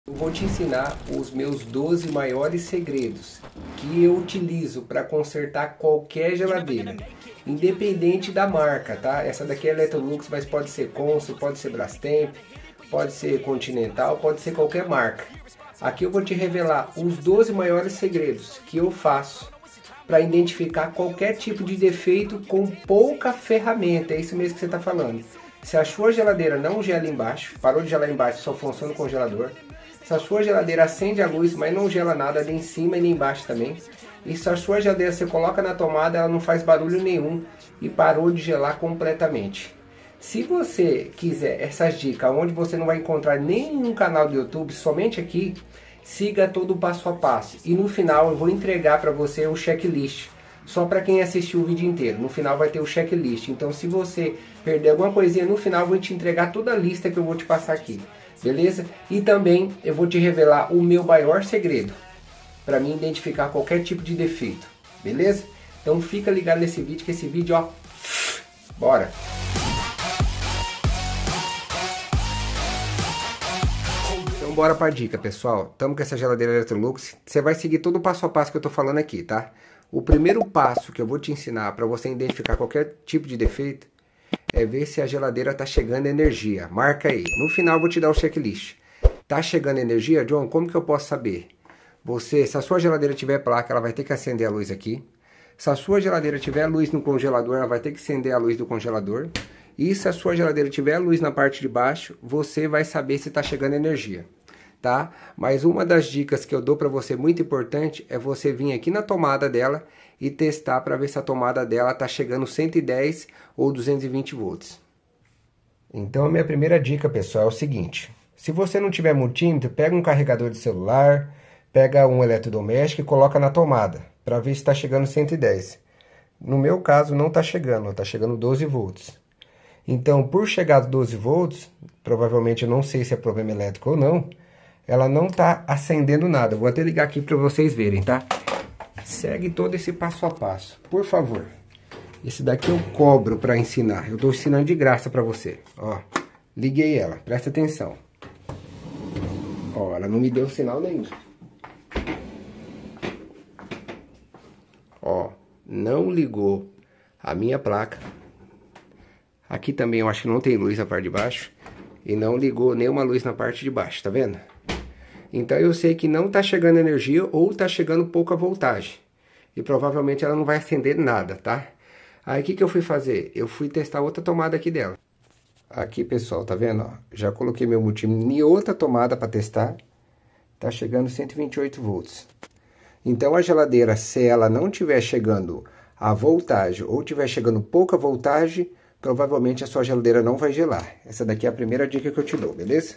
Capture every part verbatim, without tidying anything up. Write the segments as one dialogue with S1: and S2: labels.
S1: Eu vou te ensinar os meus doze maiores segredos que eu utilizo para consertar qualquer geladeira, independente da marca, tá? Essa daqui é Electrolux, mas pode ser Consul, pode ser Brastemp, pode ser Continental, pode ser qualquer marca. Aqui eu vou te revelar os doze maiores segredos que eu faço para identificar qualquer tipo de defeito com pouca ferramenta. É isso mesmo que você está falando. Se a sua geladeira não gela embaixo, parou de gelar embaixo, só funciona o congelador. Se a sua geladeira acende a luz, mas não gela nada nem em cima e nem embaixo também. E se a sua geladeira você coloca na tomada, ela não faz barulho nenhum e parou de gelar completamente. Se você quiser essas dicas onde você não vai encontrar nenhum canal do YouTube, somente aqui, siga todo o passo a passo. E no final eu vou entregar para você o checklist. Só para quem assistiu o vídeo inteiro. No final vai ter o checklist. Então se você perder alguma coisinha, no final eu vou te entregar toda a lista que eu vou te passar aqui. Beleza? E também eu vou te revelar o meu maior segredo para mim identificar qualquer tipo de defeito. Beleza? Então fica ligado nesse vídeo, que esse vídeo, ó, bora! Então bora para a dica, pessoal. Estamos com essa geladeira Electrolux. Você vai seguir todo o passo a passo que eu tô falando aqui, tá? O primeiro passo que eu vou te ensinar para você identificar qualquer tipo de defeito é ver se a geladeira tá chegando energia. Marca aí. No final eu vou te dar o checklist. Tá chegando energia, John? Como que eu posso saber? Você, se a sua geladeira tiver placa, ela vai ter que acender a luz aqui. Se a sua geladeira tiver luz no congelador, ela vai ter que acender a luz do congelador. E se a sua geladeira tiver luz na parte de baixo, você vai saber se tá chegando energia, tá? Mas uma das dicas que eu dou para você muito importante é você vir aqui na tomada dela e testar para ver se a tomada dela tá chegando cento e dez ou duzentos e vinte volts. Então a minha primeira dica, pessoal, é o seguinte: se você não tiver multímetro, pega um carregador de celular, pega um eletrodoméstico e coloca na tomada para ver se está chegando cento e dez. No meu caso não está chegando, está chegando doze volts. Então, por chegar a doze volts, provavelmente eu não sei se é problema elétrico ou não, ela não está acendendo nada. Vou até ligar aqui para vocês verem, tá? Segue todo esse passo a passo, por favor. Esse daqui eu cobro para ensinar. Eu estou ensinando de graça para você. Ó, liguei ela, presta atenção. Ó, ela não me deu sinal nenhum. Ó, não ligou a minha placa. Aqui também eu acho que não tem luz na parte de baixo. E não ligou nenhuma luz na parte de baixo, tá vendo? Então eu sei que não tá chegando energia ou tá chegando pouca voltagem. E provavelmente ela não vai acender nada, tá? Aí o que que eu fui fazer? Eu fui testar outra tomada aqui dela. Aqui, pessoal, tá vendo? Ó, já coloquei meu multímetro em outra tomada para testar. Tá chegando cento e vinte e oito volts. Então a geladeira, se ela não tiver chegando a voltagem ou tiver chegando pouca voltagem, provavelmente a sua geladeira não vai gelar. Essa daqui é a primeira dica que eu te dou, beleza?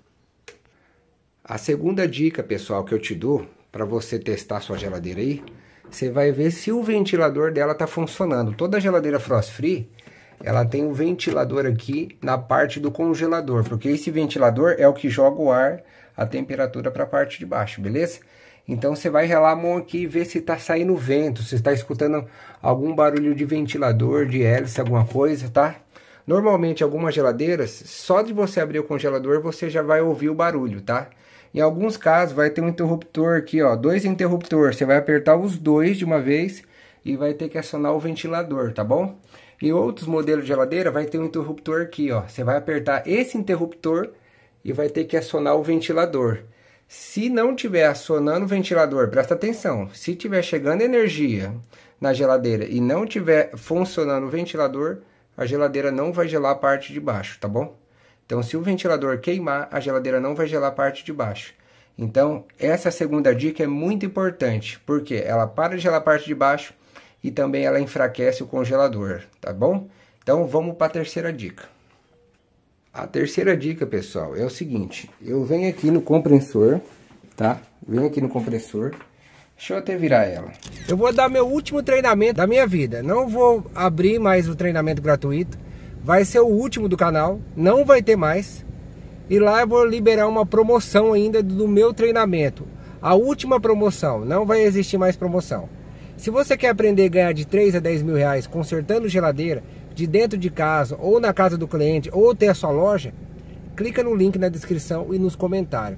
S1: A segunda dica, pessoal, que eu te dou para você testar a sua geladeira aí, você vai ver se o ventilador dela tá funcionando. Toda geladeira frost free, ela tem um ventilador aqui na parte do congelador, porque esse ventilador é o que joga o ar, a temperatura para a parte de baixo, beleza? Então você vai relar a mão aqui e ver se tá saindo vento, se está escutando algum barulho de ventilador, de hélice, alguma coisa, tá? Normalmente algumas geladeiras, só de você abrir o congelador você já vai ouvir o barulho, tá? Em alguns casos vai ter um interruptor aqui, ó, dois interruptores, você vai apertar os dois de uma vez e vai ter que acionar o ventilador, tá bom? E outros modelos de geladeira vai ter um interruptor aqui, ó, você vai apertar esse interruptor e vai ter que acionar o ventilador. Se não tiver acionando o ventilador, presta atenção, se tiver chegando energia na geladeira e não tiver funcionando o ventilador, a geladeira não vai gelar a parte de baixo, tá bom? Então, se o ventilador queimar, a geladeira não vai gelar a parte de baixo. Então, essa segunda dica é muito importante, porque ela para de gelar a parte de baixo e também ela enfraquece o congelador, tá bom? Então, vamos para a terceira dica. A terceira dica, pessoal, é o seguinte: eu venho aqui no compressor, tá? Venho aqui no compressor. Deixa eu até virar ela. Eu vou dar meu último treinamento da minha vida. Não vou abrir mais o treinamento gratuito. Vai ser o último do canal, não vai ter mais. E lá eu vou liberar uma promoção ainda do meu treinamento. A última promoção, não vai existir mais promoção. Se você quer aprender a ganhar de três a dez mil reais consertando geladeira, de dentro de casa, ou na casa do cliente, ou ter a sua loja, clica no link na descrição e nos comentários.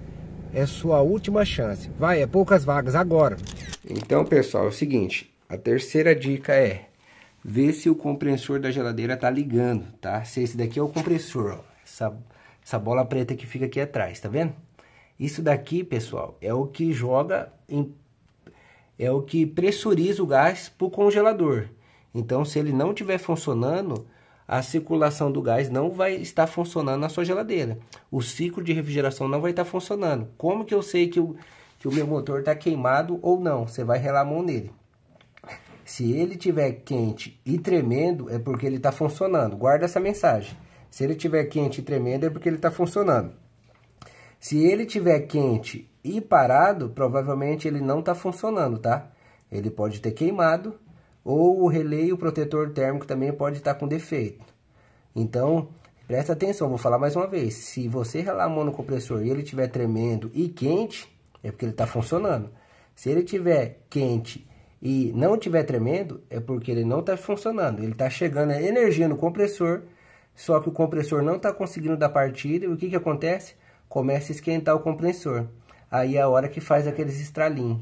S1: é sua última chance. Vai, é poucas vagas agora. Então, pessoal, é o seguinte, a terceira dica é ver se o compressor da geladeira tá ligando, tá? Se esse daqui é o compressor, ó, essa, essa bola preta que fica aqui atrás, tá vendo? Isso daqui, pessoal, é o que joga, em, é o que pressuriza o gás pro congelador. Então, se ele não estiver funcionando, a circulação do gás não vai estar funcionando na sua geladeira. O ciclo de refrigeração não vai estar funcionando. Como que eu sei que o, que o meu motor está queimado ou não? Você vai relar a mão nele. Se ele estiver quente e tremendo, é porque ele está funcionando. Guarda essa mensagem. Se ele estiver quente e tremendo, é porque ele está funcionando. Se ele estiver quente e parado, provavelmente ele não está funcionando, tá? Ele pode ter queimado, ou o relé e o protetor térmico também pode estar com defeito. Então, presta atenção, vou falar mais uma vez. Se você relar a mão no compressor e ele estiver tremendo e quente, é porque ele está funcionando. Se ele estiver quente e não estiver tremendo, é porque ele não está funcionando. Ele está chegando a energia no compressor, só que o compressor não está conseguindo dar partida. E o que, que acontece? Começa a esquentar o compressor. Aí é a hora que faz aqueles estralinhos.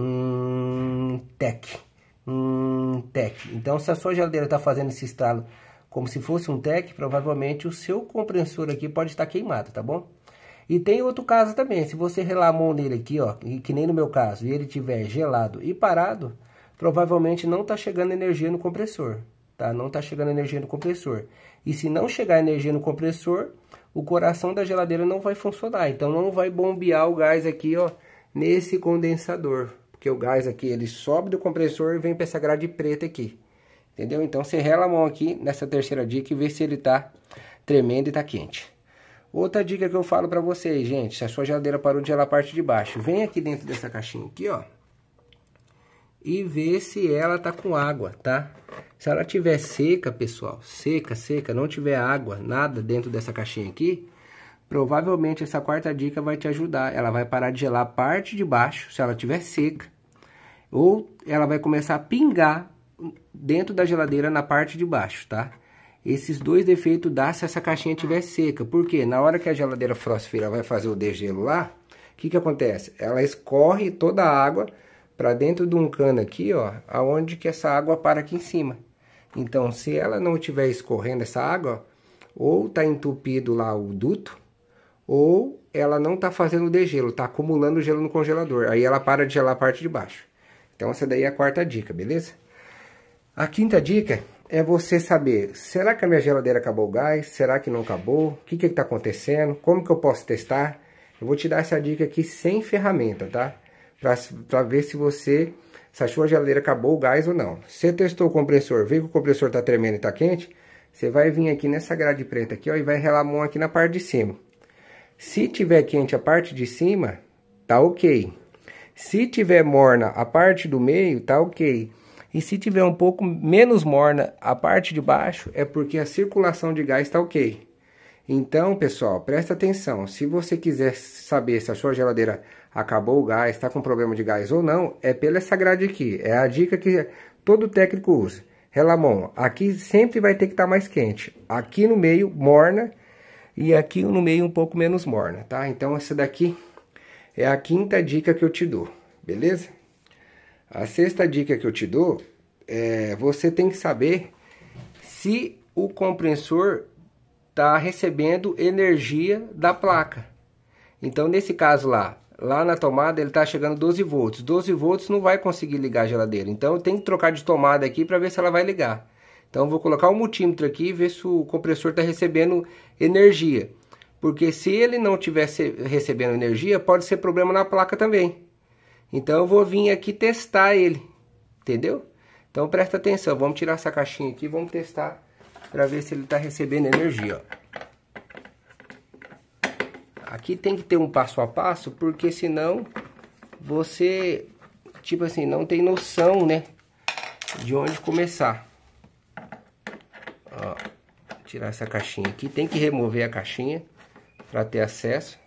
S1: Hum, tec. Um tec. Então, se a sua geladeira está fazendo esse estralo como se fosse um tec, provavelmente o seu compressor aqui pode estar queimado, tá bom? E tem outro caso também, se você relar a mão nele aqui, ó, que nem no meu caso, e ele tiver gelado e parado, provavelmente não está chegando energia no compressor, tá? Não está chegando energia no compressor. E se não chegar energia no compressor, o coração da geladeira não vai funcionar, então não vai bombear o gás aqui, ó, nesse condensador. Porque o gás aqui, ele sobe do compressor e vem para essa grade preta aqui. Entendeu? Então, você rela a mão aqui nessa terceira dica e vê se ele tá tremendo e tá quente. Outra dica que eu falo para vocês, gente. Se a sua geladeira parou de gelar a parte de baixo, vem aqui dentro dessa caixinha aqui, ó. E vê se ela tá com água, tá? Se ela tiver seca, pessoal, seca, seca, não tiver água, nada dentro dessa caixinha aqui, provavelmente essa quarta dica vai te ajudar. Ela vai parar de gelar a parte de baixo, se ela estiver seca. Ou ela vai começar a pingar dentro da geladeira na parte de baixo, tá? Esses dois defeitos dá se essa caixinha estiver seca. Por quê? Na hora que a geladeira Frostfire vai fazer o degelo lá, o que que acontece? Ela escorre toda a água para dentro de um cano aqui, ó, aonde que essa água para aqui em cima. Então, se ela não estiver escorrendo essa água, ó, ou tá entupido lá o duto, ou ela não está fazendo o degelo, está acumulando gelo no congelador. Aí ela para de gelar a parte de baixo. Então essa daí é a quarta dica, beleza? A quinta dica é você saber, será que a minha geladeira acabou o gás? Será que não acabou? O que que está acontecendo? Como que eu posso testar? Eu vou te dar essa dica aqui sem ferramenta, tá? Para ver se você, se a sua geladeira acabou o gás ou não. Se você testou o compressor, vê que o compressor está tremendo e está quente, você vai vir aqui nessa grade preta aqui, ó, e vai relar a mão aqui na parte de cima. Se tiver quente a parte de cima, tá ok. Se tiver morna a parte do meio, tá ok. E se tiver um pouco menos morna a parte de baixo, é porque a circulação de gás tá ok. Então, pessoal, presta atenção. Se você quiser saber se a sua geladeira acabou o gás, está com problema de gás ou não, é pela essa grade aqui. É a dica que todo técnico usa. Relamon, aqui sempre vai ter que estar mais quente. Aqui no meio, morna. E aqui no meio um pouco menos morna, tá? Então essa daqui é a quinta dica que eu te dou, beleza? A sexta dica que eu te dou é você tem que saber se o compressor tá recebendo energia da placa. Então nesse caso lá, lá na tomada ele tá chegando doze volts. doze volts não vai conseguir ligar a geladeira. Então eu tenho que trocar de tomada aqui para ver se ela vai ligar. Então eu vou colocar o multímetro aqui e ver se o compressor está recebendo energia. Porque se ele não estiver recebendo energia, pode ser problema na placa também. Então eu vou vir aqui testar ele. Entendeu? Então presta atenção. Vamos tirar essa caixinha aqui e vamos testar para ver se ele está recebendo energia. Ó. Aqui tem que ter um passo a passo, porque senão você, tipo assim, não tem noção, né, de onde começar. Ó, tirar essa caixinha aqui, tem que remover a caixinha para ter acesso.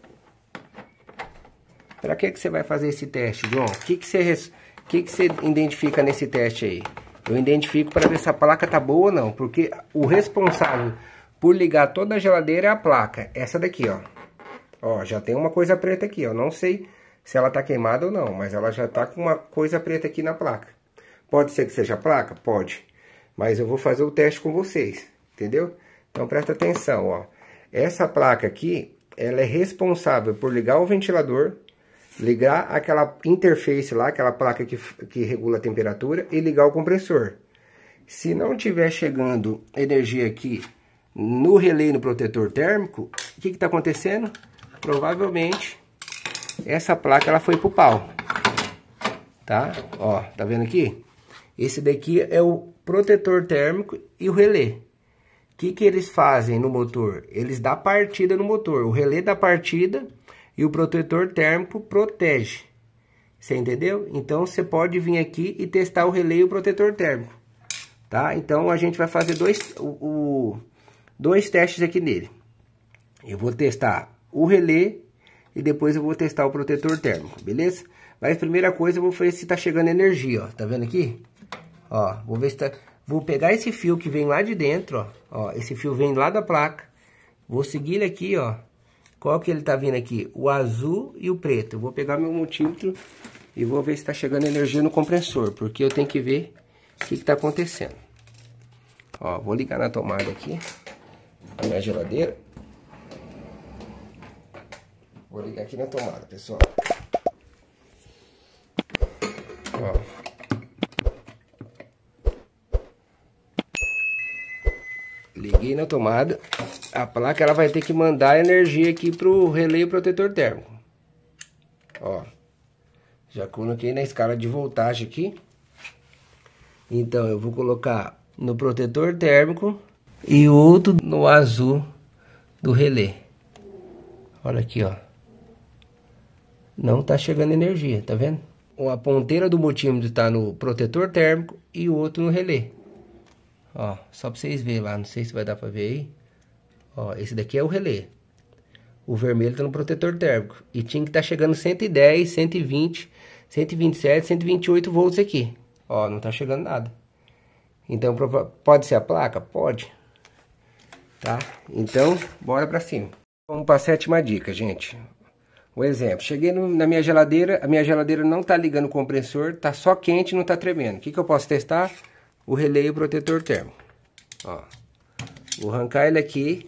S1: Para que que você vai fazer esse teste, João? O que que você, que que você identifica nesse teste aí? Eu identifico para ver se a placa tá boa ou não, porque o responsável por ligar toda a geladeira é a placa, essa daqui, ó. Ó, já tem uma coisa preta aqui, ó. Não sei se ela tá queimada ou não, mas ela já tá com uma coisa preta aqui na placa. Pode ser que seja a placa? Pode. Mas eu vou fazer o teste com vocês, entendeu? Então presta atenção, ó. Essa placa aqui, ela é responsável por ligar o ventilador, ligar aquela interface lá, aquela placa que, que regula a temperatura e ligar o compressor. Se não tiver chegando energia aqui no relé e no protetor térmico, o que que tá acontecendo? Provavelmente essa placa ela foi pro pau, tá? Ó, tá vendo aqui? Esse daqui é o protetor térmico e o relé. O que que eles fazem no motor? Eles dão partida no motor. O relé dá partida e o protetor térmico protege. Você entendeu? Então você pode vir aqui e testar o relé e o protetor térmico, tá? Então a gente vai fazer dois, o, o, dois testes aqui nele. Eu vou testar o relé e depois eu vou testar o protetor térmico, beleza? Mas a primeira coisa eu vou ver se tá chegando energia, ó. Tá vendo aqui? Ó, vou ver se tá... Vou pegar esse fio que vem lá de dentro, ó. Ó, esse fio vem lá da placa. Vou seguir ele aqui, ó. Qual que ele tá vindo aqui? O azul e o preto. Eu vou pegar meu multímetro e vou ver se tá chegando energia no compressor, porque eu tenho que ver o que que tá acontecendo. Ó, vou ligar na tomada aqui a minha geladeira. Vou ligar aqui na tomada, pessoal. Ó. Liguei na tomada. A placa ela vai ter que mandar energia aqui pro relé e protetor térmico. Ó. Já coloquei na escala de voltagem aqui. Então eu vou colocar no protetor térmico e outro no azul do relé. Olha aqui, ó. Não tá chegando energia, tá vendo? A ponteira do multímetro tá no protetor térmico e o outro no relé. Ó, só pra vocês verem lá, não sei se vai dar pra ver aí. Ó, esse daqui é o relé. O vermelho tá no protetor térmico. E tinha que tá chegando cento e dez, cento e vinte, cento e vinte e sete, cento e vinte e oito volts aqui. Ó, não tá chegando nada. Então, pode ser a placa? Pode. Tá? Então, bora pra cima. Vamos pra sétima dica, gente. Um exemplo, cheguei no, na minha geladeira, a minha geladeira não tá ligando o compressor, tá só quente e não tá tremendo. O que que eu posso testar? O relé e o protetor térmico. Ó, vou arrancar ele aqui.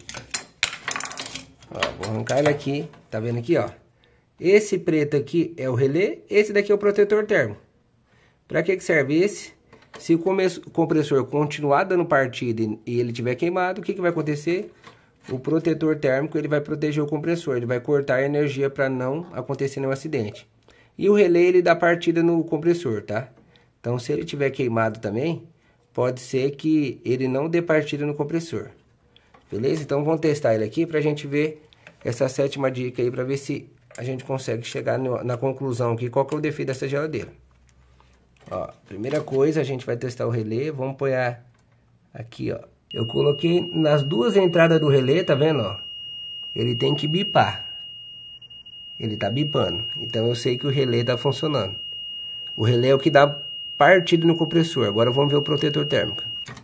S1: Ó, vou arrancar ele aqui, tá vendo aqui, ó? Esse preto aqui é o relé, esse daqui é o protetor térmico. Pra que que serve esse? Se o compressor continuar dando partida e ele tiver queimado, o que que vai acontecer? O protetor térmico ele vai proteger o compressor, ele vai cortar a energia para não acontecer nenhum acidente. E o relé ele dá partida no compressor, tá? Então se ele tiver queimado também, pode ser que ele não dê partida no compressor. Beleza? Então vamos testar ele aqui pra gente ver essa sétima dica aí, pra ver se a gente consegue chegar no, na conclusão aqui, qual que é o defeito dessa geladeira. Ó, primeira coisa, a gente vai testar o relé, vamos apoiar aqui, ó. Eu coloquei nas duas entradas do relé, tá vendo, ó? Ele tem que bipar. Ele tá bipando. Então eu sei que o relé tá funcionando. O relé é o que dá partida no compressor. Agora vamos ver o protetor térmico.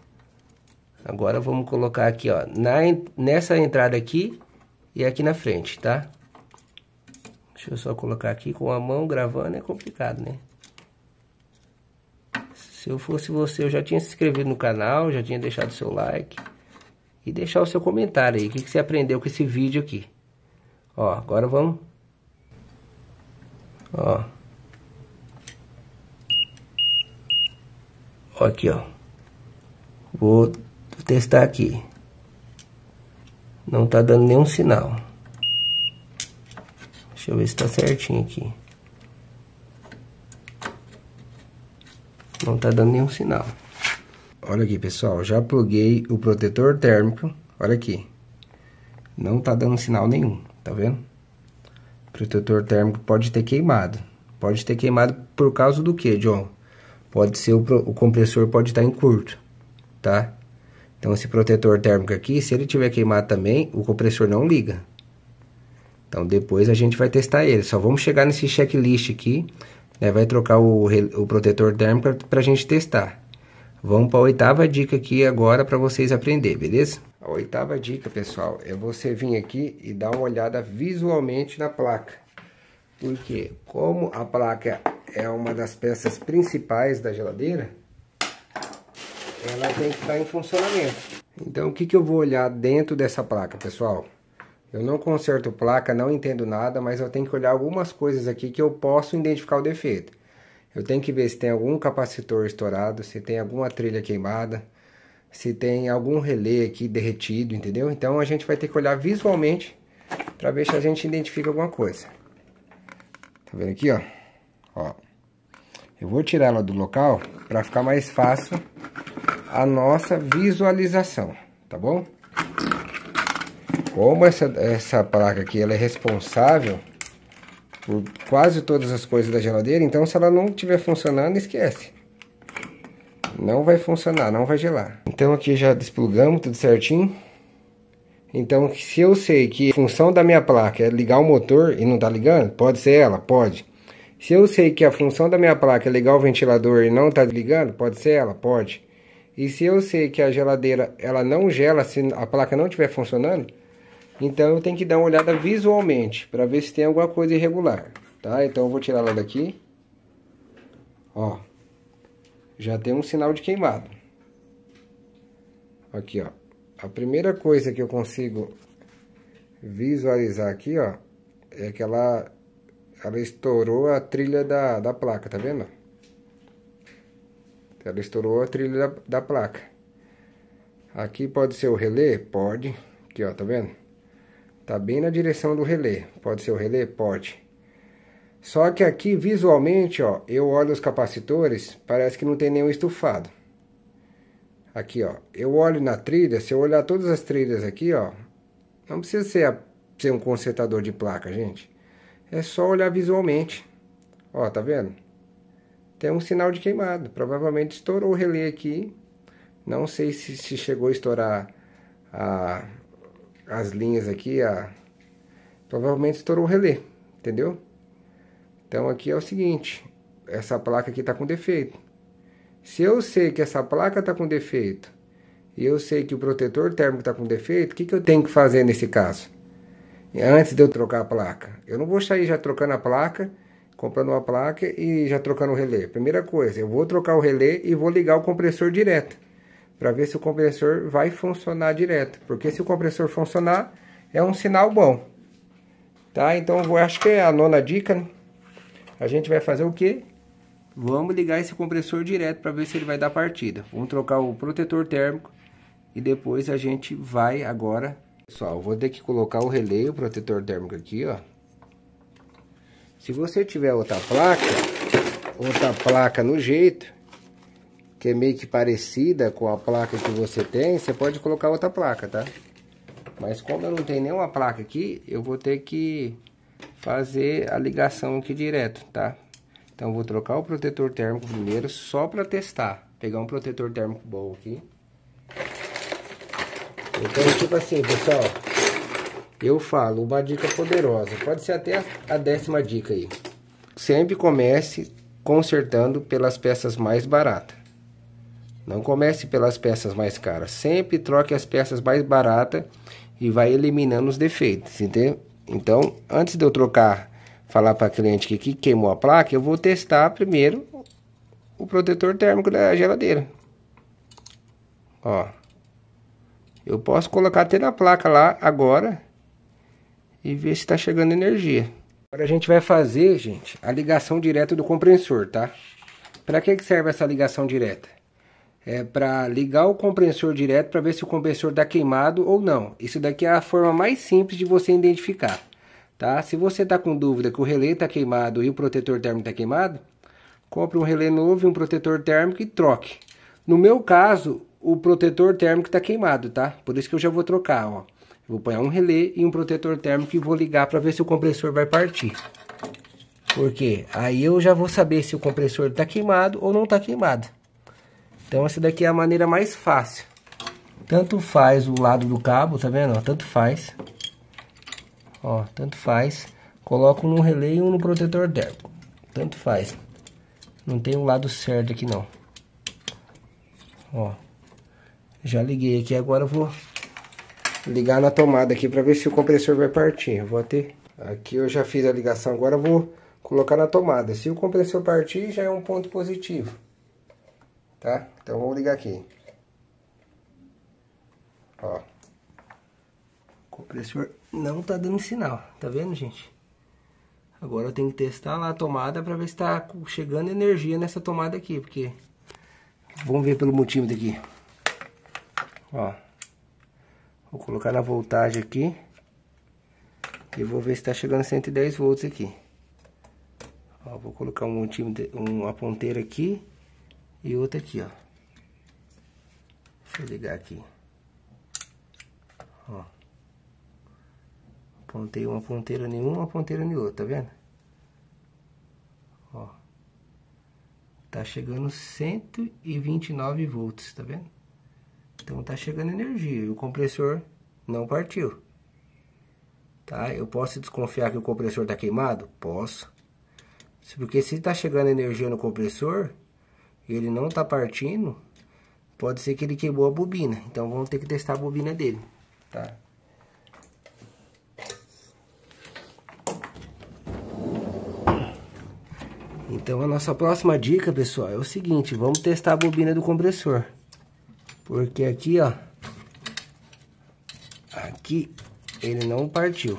S1: Agora vamos colocar aqui, ó, na, nessa entrada aqui e aqui na frente, tá? Deixa eu só colocar aqui com a mão gravando, é complicado, né? Se eu fosse você, eu já tinha se inscrito no canal, já tinha deixado seu like e deixar o seu comentário aí, o que, que você aprendeu com esse vídeo aqui. Ó, agora vamos. Ó. Ó aqui, ó. Vou testar aqui. Não tá dando nenhum sinal. Deixa eu ver se tá certinho aqui. Não tá dando nenhum sinal. Olha aqui, pessoal, já pluguei o protetor térmico. Olha aqui. Não tá dando sinal nenhum, tá vendo? O protetor térmico pode ter queimado. Pode ter queimado por causa do que, John? Pode ser o, o compressor pode estar em curto, tá? Então esse protetor térmico aqui, se ele tiver queimado também, o compressor não liga. Então depois a gente vai testar ele. Só vamos chegar nesse checklist aqui, né? Vai trocar o, o protetor térmico para a gente testar. Vamos para a oitava dica aqui agora para vocês aprenderem, beleza? A oitava dica, pessoal, é você vir aqui e dar uma olhada visualmente na placa. Porque como a placa é uma das peças principais da geladeira, ela tem que estar em funcionamento. Então o que que eu vou olhar dentro dessa placa, pessoal? Eu não conserto placa, não entendo nada, mas eu tenho que olhar algumas coisas aqui que eu posso identificar o defeito. Eu tenho que ver se tem algum capacitor estourado, se tem alguma trilha queimada, se tem algum relé aqui derretido, entendeu? Então a gente vai ter que olhar visualmente para ver se a gente identifica alguma coisa. Tá vendo aqui, ó? Ó. Eu vou tirar ela do local para ficar mais fácil a nossa visualização, tá bom? Como essa, essa placa aqui ela é responsável por quase todas as coisas da geladeira, então se ela não estiver funcionando, esquece. Não vai funcionar, não vai gelar. Então aqui já desplugamos tudo certinho. Então se eu sei que a função da minha placa é ligar o motor e não tá ligando, pode ser ela, pode. Se eu sei que a função da minha placa é ligar o ventilador e não tá ligando, pode ser ela, pode. E se eu sei que a geladeira ela não gela se a placa não estiver funcionando, então eu tenho que dar uma olhada visualmente para ver se tem alguma coisa irregular, tá? Então eu vou tirar ela daqui. Ó. Já tem um sinal de queimado. Aqui, ó. A primeira coisa que eu consigo visualizar aqui, ó, é que ela ela estourou a trilha da, da placa, tá vendo? Ela estourou a trilha da, da placa. Aqui pode ser o relé? Pode. Aqui, ó, tá vendo? Tá bem na direção do relé. Pode ser o relé? Pode. Só que aqui, visualmente, ó, eu olho os capacitores, parece que não tem nenhum estufado. Aqui, ó, eu olho na trilha, se eu olhar todas as trilhas aqui, ó, não precisa ser, a, ser um consertador de placa, gente. É só olhar visualmente. Ó, tá vendo? Tem um sinal de queimado. Provavelmente estourou o relé aqui. Não sei se, se chegou a estourar a... as linhas aqui, a... provavelmente estourou o relé, entendeu? Então aqui é o seguinte, essa placa aqui tá com defeito. Se eu sei que essa placa tá com defeito, e eu sei que o protetor térmico tá com defeito, o que que eu tenho que fazer nesse caso? Antes de eu trocar a placa, eu não vou sair já trocando a placa, comprando uma placa e já trocando o relé. Primeira coisa, eu vou trocar o relé e vou ligar o compressor direto, para ver se o compressor vai funcionar direto. Porque se o compressor funcionar, é um sinal bom. Tá? Então, eu acho que é a nona dica, né? A gente vai fazer o quê? Vamos ligar esse compressor direto para ver se ele vai dar partida. Vamos trocar o protetor térmico e depois a gente vai agora... Pessoal, eu vou ter que colocar o relé, o protetor térmico aqui, ó. Se você tiver outra placa, outra placa no jeito... que é meio que parecida com a placa que você tem, você pode colocar outra placa, tá? Mas como eu não tenho nenhuma placa aqui, eu vou ter que fazer a ligação aqui direto, tá? Então eu vou trocar o protetor térmico primeiro, só para testar. Pegar um protetor térmico bom aqui. Então, tipo assim, pessoal, eu falo uma dica poderosa, pode ser até a décima dica aí. Sempre comece consertando pelas peças mais baratas. Não comece pelas peças mais caras. Sempre troque as peças mais baratas e vai eliminando os defeitos, entendeu? Então, antes de eu trocar, falar para cliente que, que queimou a placa, eu vou testar primeiro o protetor térmico da geladeira. Ó. Eu posso colocar até na placa lá agora e ver se está chegando energia. Agora a gente vai fazer, gente, a ligação direta do compressor, tá? Para que que serve essa ligação direta? É para ligar o compressor direto para ver se o compressor está queimado ou não. Isso daqui é a forma mais simples de você identificar, tá? Se você está com dúvida que o relé está queimado e o protetor térmico está queimado, compre um relé novo e um protetor térmico e troque. No meu caso, o protetor térmico está queimado, tá? Por isso que eu já vou trocar, ó. Eu vou pôr um relé e um protetor térmico e vou ligar para ver se o compressor vai partir. Porque aí eu já vou saber se o compressor está queimado ou não está queimado. Então essa daqui é a maneira mais fácil. Tanto faz o lado do cabo, tá vendo? Ó, tanto faz. Ó, tanto faz. Coloco um no relé e um no protetor térmico. Tanto faz. Não tem o lado certo aqui não. Ó, já liguei aqui, agora eu vou ligar na tomada aqui pra ver se o compressor vai partir. Eu vou até... Aqui eu já fiz a ligação, agora eu vou colocar na tomada. Se o compressor partir, já é um ponto positivo. Tá? Então vamos ligar aqui. Ó. O compressor não tá dando sinal, tá vendo, gente? Agora eu tenho que testar lá a tomada pra ver se tá chegando energia nessa tomada aqui, porque... Vamos ver pelo multímetro aqui. Ó. Vou colocar na voltagem aqui. E vou ver se tá chegando cento e dez volts aqui. Ó, vou colocar um multímetro, uma ponteira aqui e outra aqui, ó. Deixa eu ligar aqui. Ó. Apontei uma ponteira em uma, uma ponteira em outra, tá vendo? Ó. Tá chegando cento e vinte e nove volts, tá vendo? Então tá chegando energia e o compressor não partiu. Tá? Eu posso desconfiar que o compressor tá queimado? Posso. Porque se tá chegando energia no compressor e ele não tá partindo, pode ser que ele queimou a bobina. Então vamos ter que testar a bobina dele, tá? Então a nossa próxima dica, pessoal, é o seguinte: vamos testar a bobina do compressor. Porque aqui, ó, aqui ele não partiu.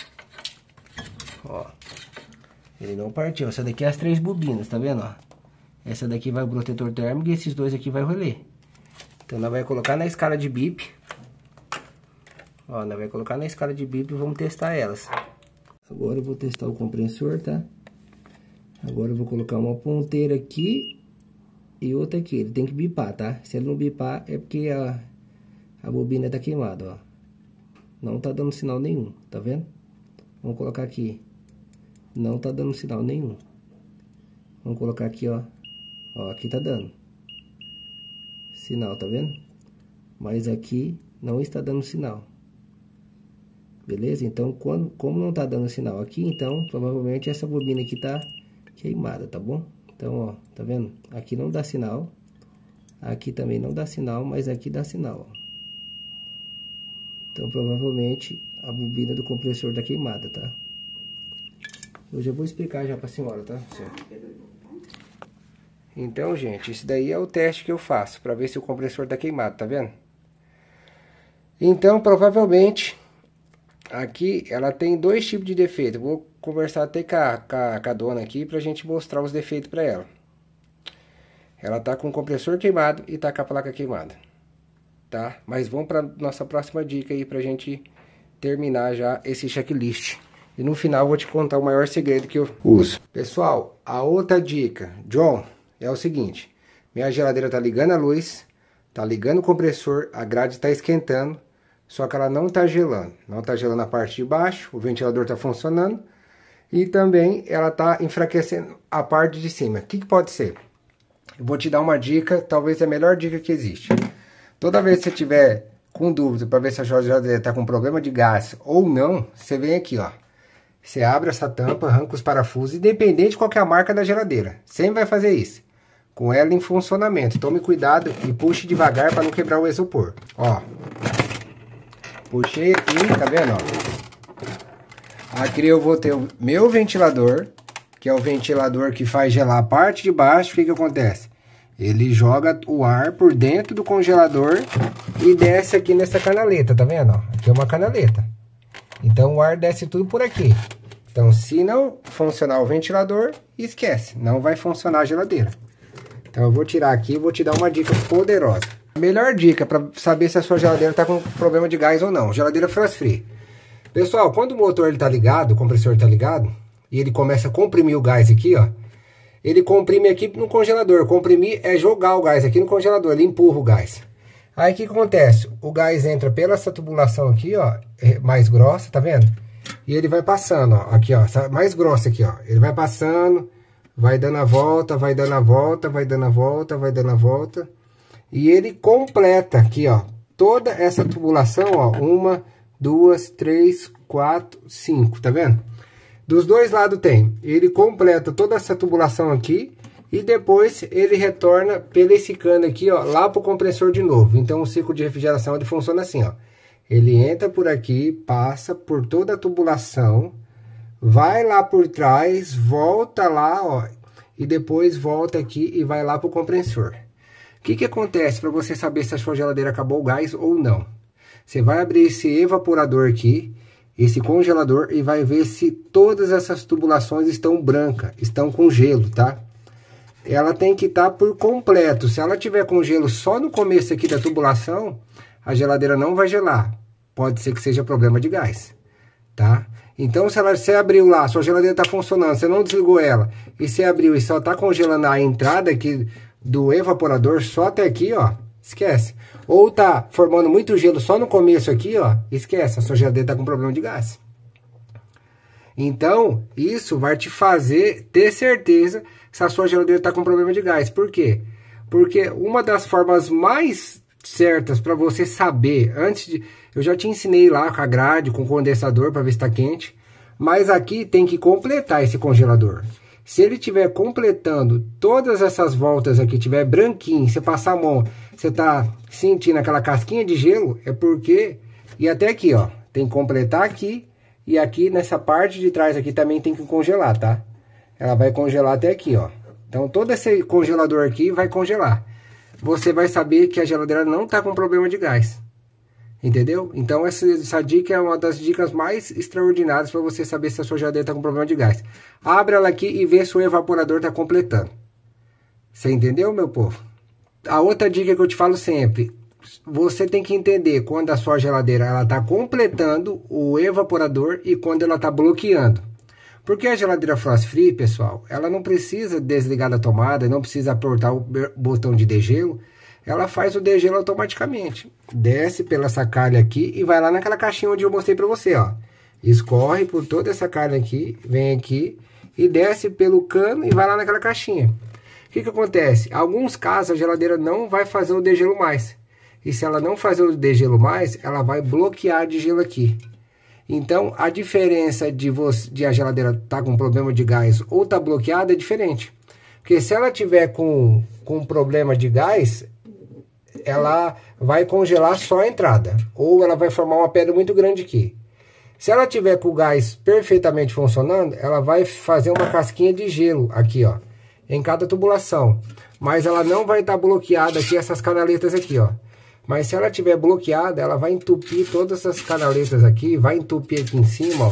S1: Ó, ele não partiu. Essa daqui é as três bobinas, tá vendo, ó? Essa daqui vai o protetor térmico e esses dois aqui vai o relé. Então nós vamos colocar na escala de bip. Ó, nós vamos colocar na escala de bip e vamos testar elas. Agora eu vou testar o compressor, tá? Agora eu vou colocar uma ponteira aqui e outra aqui. Ele tem que bipar, tá? Se ele não bipar é porque a, a bobina tá queimada, ó. Não tá dando sinal nenhum, tá vendo? Vamos colocar aqui. Não tá dando sinal nenhum. Vamos colocar aqui, ó. Ó, aqui tá dando sinal, tá vendo? Mas aqui não está dando sinal. Beleza? Então, quando, como não tá dando sinal aqui, então provavelmente essa bobina aqui tá queimada, tá bom? Então, ó, tá vendo? Aqui não dá sinal. Aqui também não dá sinal, mas aqui dá sinal, ó. Então, provavelmente a bobina do compressor tá queimada, tá? Eu já vou explicar já pra senhora, tá? Então, gente, isso daí é o teste que eu faço pra ver se o compressor tá queimado, tá vendo? Então, provavelmente, aqui ela tem dois tipos de defeito. Vou conversar até com a, com a, com a dona aqui pra gente mostrar os defeitos pra ela. Ela tá com o compressor queimado e tá com a placa queimada, tá? Mas vamos pra nossa próxima dica aí pra gente terminar já esse checklist. E no final eu vou te contar o maior segredo que eu uso. Pessoal, a outra dica, John, é o seguinte. Minha geladeira tá ligando a luz, tá ligando o compressor, a grade tá esquentando, só que ela não tá gelando. Não tá gelando a parte de baixo, o ventilador tá funcionando. E também ela tá enfraquecendo a parte de cima. O que que pode ser? Eu vou te dar uma dica, talvez a melhor dica que existe. Toda vez que você tiver com dúvida para ver se a sua geladeira tá com problema de gás ou não, você vem aqui, ó. Você abre essa tampa, arranca os parafusos, independente de qual que é a marca da geladeira. Sempre vai fazer isso. Com ela em funcionamento. Tome cuidado e puxe devagar para não quebrar o isopor. Ó. Puxei aqui, tá vendo, ó? Aqui eu vou ter o meu ventilador, que é o ventilador que faz gelar a parte de baixo. O que que acontece? Ele joga o ar por dentro do congelador e desce aqui nessa canaleta, tá vendo? Ó? Aqui é uma canaleta. Então o ar desce tudo por aqui. Então se não funcionar o ventilador, esquece, não vai funcionar a geladeira. Então eu vou tirar aqui e vou te dar uma dica poderosa. A melhor dica para saber se a sua geladeira está com problema de gás ou não. Geladeira frost free. Pessoal, quando o motor está ligado, o compressor está ligado, e ele começa a comprimir o gás aqui, ó. Ele comprime aqui no congelador. Comprimir é jogar o gás aqui no congelador, ele empurra o gás. Aí o que acontece? O gás entra pela essa tubulação aqui, ó, mais grossa, tá vendo? E ele vai passando, ó, aqui, ó, mais grossa aqui, ó. Ele vai passando, vai dando a volta, vai dando a volta, vai dando a volta, vai dando a volta. E ele completa aqui, ó, toda essa tubulação, ó, uma, duas, três, quatro, cinco, tá vendo? Dos dois lados tem. Ele completa toda essa tubulação aqui E depois ele retorna pelo esse cano aqui, ó, lá pro compressor de novo. Então o ciclo de refrigeração ele funciona assim, ó. Ele entra por aqui, passa por toda a tubulação, vai lá por trás, volta lá, ó, e depois volta aqui e vai lá pro compressor. O que que acontece para você saber se a sua geladeira acabou o gás ou não? Você vai abrir esse evaporador aqui, esse congelador, e vai ver se todas essas tubulações estão brancas, estão com gelo, tá? Ela tem que estar por completo. Se ela tiver com gelo só no começo aqui da tubulação, a geladeira não vai gelar. Pode ser que seja problema de gás, tá? Então, se ela, você abriu lá, sua geladeira está funcionando, você não desligou ela, e você abriu e só está congelando a entrada aqui do evaporador, só até aqui, ó, esquece. Ou tá formando muito gelo só no começo aqui, ó, esquece, a sua geladeira está com problema de gás. Então, isso vai te fazer ter certeza se a sua geladeira está com problema de gás. Por quê? Porque uma das formas mais certas para você saber, antes de... Eu já te ensinei lá com a grade, com o condensador, para ver se está quente. Mas aqui tem que completar esse congelador. Se ele estiver completando todas essas voltas aqui, tiver branquinho, você passar a mão, você está sentindo aquela casquinha de gelo, é porque... E até aqui, ó, tem que completar aqui. E aqui nessa parte de trás aqui também tem que congelar, tá? Ela vai congelar até aqui, ó. Então todo esse congelador aqui vai congelar. Você vai saber que a geladeira não tá com problema de gás. Entendeu? Então essa, essa dica é uma das dicas mais extraordinárias para você saber se a sua geladeira tá com problema de gás. Abre ela aqui e vê se o evaporador tá completando. Você entendeu, meu povo? A outra dica que eu te falo sempre... Você tem que entender quando a sua geladeira ela está completando o evaporador e quando ela está bloqueando. Porque a geladeira frost free, pessoal, ela não precisa desligar da tomada, não precisa apertar o botão de degelo, ela faz o degelo automaticamente. Desce pela essa calha aqui e vai lá naquela caixinha onde eu mostrei para você, ó. Escorre por toda essa calha aqui, vem aqui e desce pelo cano e vai lá naquela caixinha. O que que acontece? Em alguns casos a geladeira não vai fazer o degelo mais. E se ela não fazer o degelo mais, ela vai bloquear de gelo aqui. Então, a diferença de, você, de a geladeira estar tá com problema de gás ou estar tá bloqueada é diferente. Porque se ela tiver com, com problema de gás, ela vai congelar só a entrada. Ou ela vai formar uma pedra muito grande aqui. Se ela tiver com o gás perfeitamente funcionando, ela vai fazer uma casquinha de gelo aqui, ó. Em cada tubulação. Mas ela não vai estar tá bloqueada aqui, essas canaletas aqui, ó. Mas se ela tiver bloqueada, ela vai entupir todas essas canaletas aqui, vai entupir aqui em cima, ó,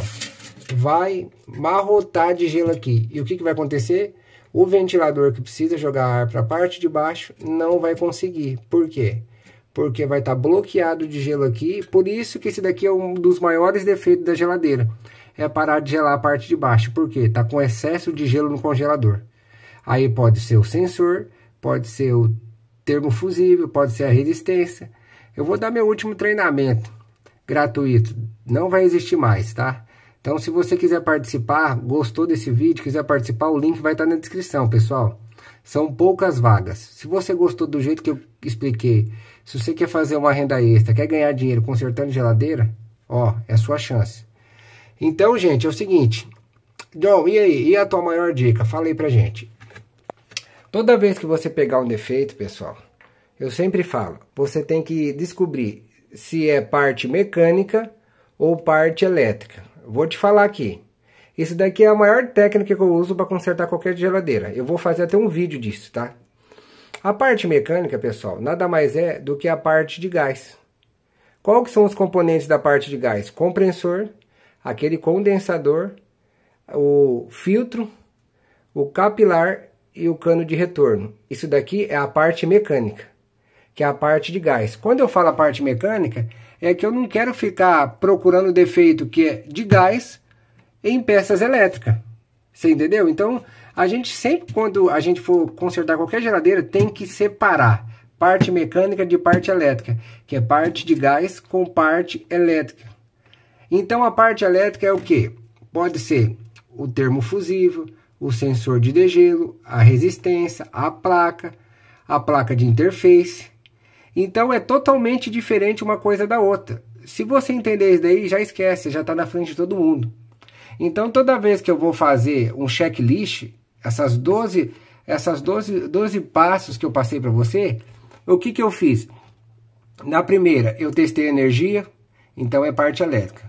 S1: vai marrotar de gelo aqui. E o que que vai acontecer? O ventilador que precisa jogar ar para a parte de baixo não vai conseguir. Por quê? Porque vai estar bloqueado de gelo aqui. Por isso que esse daqui é um dos maiores defeitos da geladeira. É parar de gelar a parte de baixo. Por quê? Tá com excesso de gelo no congelador. Aí pode ser o sensor, pode ser o termofusível, pode ser a resistência. Eu vou dar meu último treinamento gratuito, não vai existir mais, tá? Então, se você quiser participar, gostou desse vídeo, quiser participar, o link vai estar na descrição, pessoal. São poucas vagas. Se você gostou do jeito que eu expliquei, se você quer fazer uma renda extra, quer ganhar dinheiro consertando geladeira, ó, é a sua chance. Então, gente, é o seguinte, John, e aí? E a tua maior dica? Fala aí pra gente. Toda vez que você pegar um defeito, pessoal, eu sempre falo, você tem que descobrir se é parte mecânica ou parte elétrica. Vou te falar aqui. Isso daqui é a maior técnica que eu uso para consertar qualquer geladeira. Eu vou fazer até um vídeo disso, tá? A parte mecânica, pessoal, nada mais é do que a parte de gás. Qual que são os componentes da parte de gás? Compressor, aquele condensador, o filtro, o capilar e o cano de retorno. Isso daqui é a parte mecânica, que é a parte de gás. Quando eu falo a parte mecânica, é que eu não quero ficar procurando defeito que é de gás em peças elétricas. Você entendeu? Então, a gente sempre, quando a gente for consertar qualquer geladeira, tem que separar parte mecânica de parte elétrica, que é parte de gás com parte elétrica. Então, a parte elétrica é o quê? Pode ser o termofusível, o sensor de degelo, a resistência, a placa, a placa de interface. Então é totalmente diferente uma coisa da outra. Se você entender isso daí, já esquece, já está na frente de todo mundo. Então toda vez que eu vou fazer um checklist, essas doze, essas doze, doze passos que eu passei para você, o que que eu fiz? Na primeira, eu testei a energia, então é parte elétrica.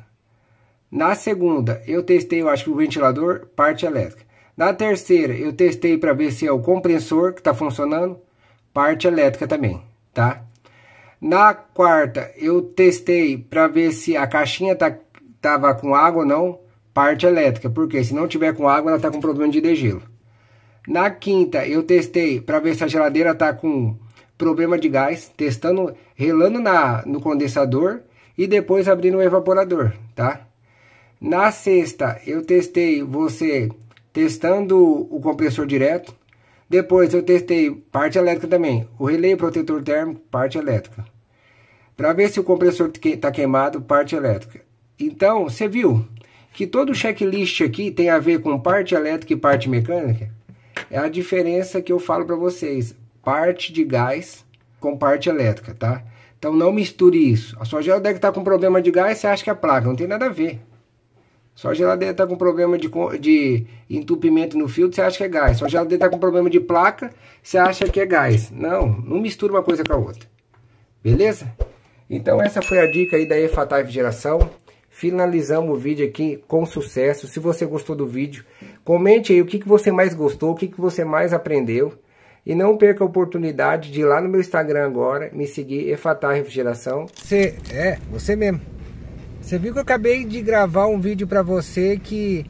S1: Na segunda, eu testei, eu acho que o ventilador, parte elétrica. Na terceira, eu testei para ver se é o compressor que está funcionando, parte elétrica também, tá? Na quarta, eu testei para ver se a caixinha tá, tava com água ou não, parte elétrica, porque se não tiver com água, ela tá com problema de degelo. Na quinta, eu testei para ver se a geladeira tá com problema de gás, testando, relando na, no condensador e depois abrindo o evaporador, tá? Na sexta, eu testei você testando o compressor direto. Depois eu testei parte elétrica também, o relé protetor térmico, parte elétrica. Para ver se o compressor está queimado, parte elétrica. Então, você viu que todo o checklist aqui tem a ver com parte elétrica e parte mecânica? É a diferença que eu falo para vocês. Parte de gás com parte elétrica, tá? Então não misture isso. A sua geladeira está com problema de gás, você acha que é placa. Não tem nada a ver. Sua geladeira está com problema de, de entupimento no filtro, você acha que é gás. Sua geladeira está com problema de placa, você acha que é gás. Não, não mistura uma coisa com a outra. Beleza? Então essa foi a dica aí da EFATAR Refrigeração. Finalizamos o vídeo aqui com sucesso. Se você gostou do vídeo, comente aí o que, que você mais gostou, o que, que você mais aprendeu. E não perca a oportunidade de ir lá no meu Instagram agora, me seguir, EFATAR Refrigeração. Você, é, você mesmo. Você viu que eu acabei de gravar um vídeo para você que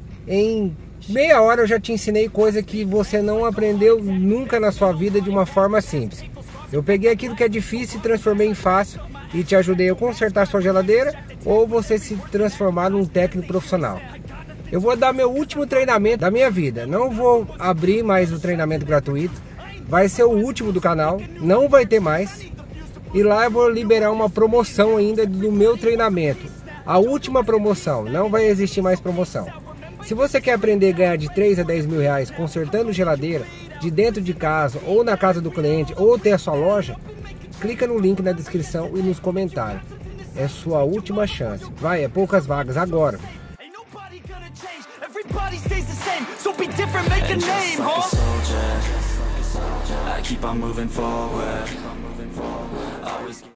S1: em meia hora eu já te ensinei coisa que você não aprendeu nunca na sua vida de uma forma simples. Eu peguei aquilo que é difícil e transformei em fácil e te ajudei a consertar sua geladeira ou você se transformar num técnico profissional. Eu vou dar meu último treinamento da minha vida. Não vou abrir mais o treinamento gratuito. Vai ser o último do canal. Não vai ter mais. E lá eu vou liberar uma promoção ainda do meu treinamento. A última promoção. Não vai existir mais promoção. Se você quer aprender a ganhar de três a dez mil reais consertando geladeira de dentro de casa ou na casa do cliente ou ter a sua loja, clica no link na descrição e nos comentários. É sua última chance. Vai, é poucas vagas agora. Everybody stays the same, so be different, make a name, huh? I keep on moving forward.